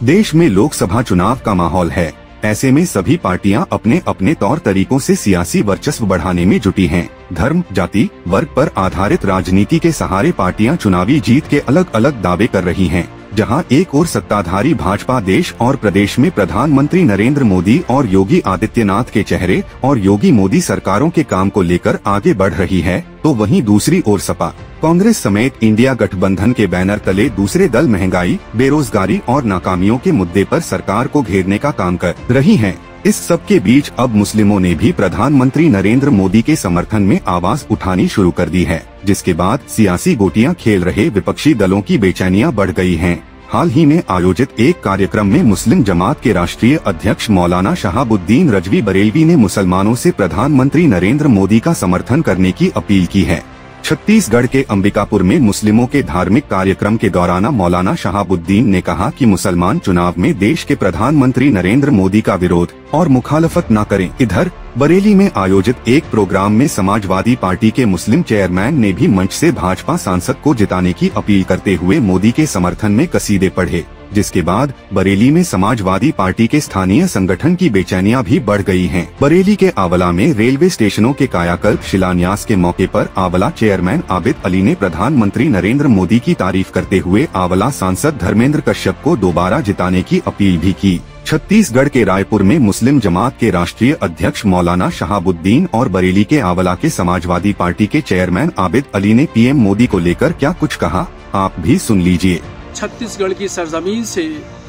देश में लोकसभा चुनाव का माहौल है। ऐसे में सभी पार्टियां अपने अपने तौर तरीकों से सियासी वर्चस्व बढ़ाने में जुटी हैं। धर्म, जाति, वर्ग पर आधारित राजनीति के सहारे पार्टियां चुनावी जीत के अलग अलग दावे कर रही हैं। जहां एक ओर सत्ताधारी भाजपा देश और प्रदेश में प्रधानमंत्री नरेंद्र मोदी और योगी आदित्यनाथ के चेहरे और योगी मोदी सरकारों के काम को लेकर आगे बढ़ रही है, तो वहीं दूसरी ओर सपा, कांग्रेस समेत इंडिया गठबंधन के बैनर तले दूसरे दल महंगाई, बेरोजगारी और नाकामियों के मुद्दे पर सरकार को घेरने का काम कर रही हैं। इस सब के बीच अब मुस्लिमों ने भी प्रधानमंत्री नरेंद्र मोदी के समर्थन में आवाज उठानी शुरू कर दी है, जिसके बाद सियासी गोटियां खेल रहे विपक्षी दलों की बेचैनियां बढ़ गई हैं। हाल ही में आयोजित एक कार्यक्रम में मुस्लिम जमात के राष्ट्रीय अध्यक्ष मौलाना शहाबुद्दीन रजवी बरेलवी ने मुसलमानों से प्रधानमंत्री नरेंद्र मोदी का समर्थन करने की अपील की है। छत्तीसगढ़ के अंबिकापुर में मुस्लिमों के धार्मिक कार्यक्रम के दौरान मौलाना शहाबुद्दीन ने कहा कि मुसलमान चुनाव में देश के प्रधानमंत्री नरेंद्र मोदी का विरोध और मुखालफत न करें। इधर बरेली में आयोजित एक प्रोग्राम में समाजवादी पार्टी के मुस्लिम चेयरमैन ने भी मंच से भाजपा सांसद को जिताने की अपील करते हुए मोदी के समर्थन में कसीदे पढ़े, जिसके बाद बरेली में समाजवादी पार्टी के स्थानीय संगठन की बेचैनियां भी बढ़ गई हैं। बरेली के आंवला में रेलवे स्टेशनों के कायाकल्प शिलान्यास के मौके पर आंवला चेयरमैन आबिद अली ने प्रधानमंत्री नरेंद्र मोदी की तारीफ करते हुए आंवला सांसद धर्मेंद्र कश्यप को दोबारा जिताने की अपील भी की। छत्तीसगढ़ के रायपुर में मुस्लिम जमात के राष्ट्रीय अध्यक्ष मौलाना शहाबुद्दीन और बरेली के आंवला के समाजवादी पार्टी के चेयरमैन आबिद अली ने पीएम मोदी को लेकर क्या कुछ कहा, आप भी सुन लीजिए। छत्तीसगढ़ की सरजमीन से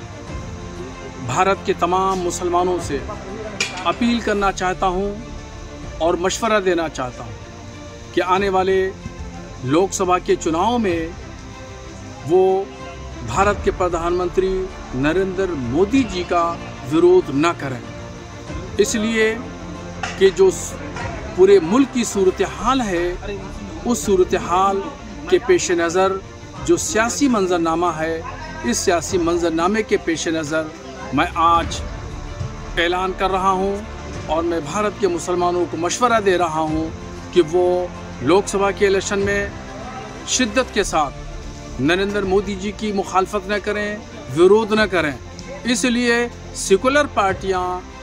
भारत के तमाम मुसलमानों से अपील करना चाहता हूं और मशवरा देना चाहता हूं कि आने वाले लोकसभा के चुनाव में वो भारत के प्रधानमंत्री नरेंद्र मोदी जी का विरोध न करें, इसलिए कि जो पूरे मुल्क की सूरत हाल है, उस सूरत हाल के पेश नज़र जो सियासी मंजरनामा है, इस सियासी मंजरनामे के पेश नज़र मैं आज ऐलान कर रहा हूं और मैं भारत के मुसलमानों को मशवरा दे रहा हूं कि वो लोकसभा के इलेक्शन में शिद्दत के साथ नरेंद्र मोदी जी की मुखालफत न करें, विरोध न करें। इसलिए सेकुलर पार्टियां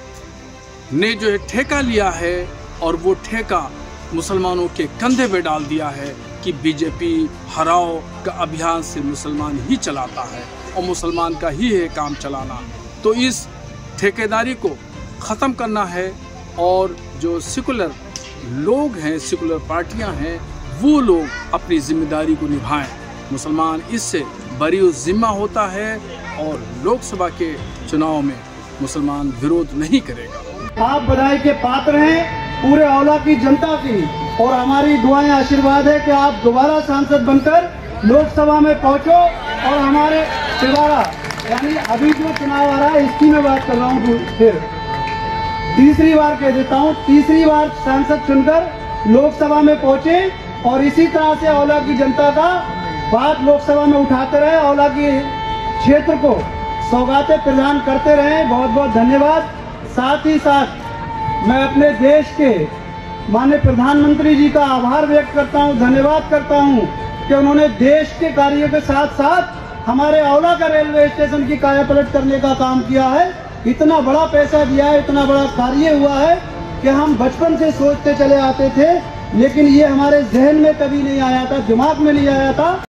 ने जो है ठेका लिया है और वो ठेका मुसलमानों के कंधे पे डाल दिया है कि बीजेपी हराओ का अभियान से मुसलमान ही चलाता है और मुसलमान का ही है काम चलाना। तो इस ठेकेदारी को ख़त्म करना है और जो सेकुलर लोग हैं, सेकुलर पार्टियां हैं, वो लोग अपनी जिम्मेदारी को निभाएं। मुसलमान इससे बरी जिम्मा होता है और लोकसभा के चुनाव में मुसलमान विरोध नहीं करेगा। आप बधाई के पात्र हैं पूरे औला की जनता की, और हमारी दुआएं आशीर्वाद है कि आप दोबारा सांसद बनकर लोकसभा में पहुंचो और हमारे दोबारा यानी अभी जो चुनाव आ रहा है इसकी मैं बात कर रहा हूँ, फिर तीसरी बार कह देता हूँ, तीसरी बार सांसद चुनकर लोकसभा में पहुंचे और इसी तरह से औला की जनता का बात लोकसभा में उठाते रहे, औला की क्षेत्र को सौगातें प्रदान करते रहे। बहुत बहुत धन्यवाद। साथ ही साथ मैं अपने देश के माननीय प्रधानमंत्री जी का आभार व्यक्त करता हूं, धन्यवाद करता हूं कि उन्होंने देश के कार्यों के साथ साथ हमारे औला का रेलवे स्टेशन की कायापलट करने का काम किया है। इतना बड़ा पैसा दिया है, इतना बड़ा कार्य हुआ है कि हम बचपन से सोचते चले आते थे, लेकिन ये हमारे जहन में कभी नहीं आया था, दिमाग में नहीं आया था।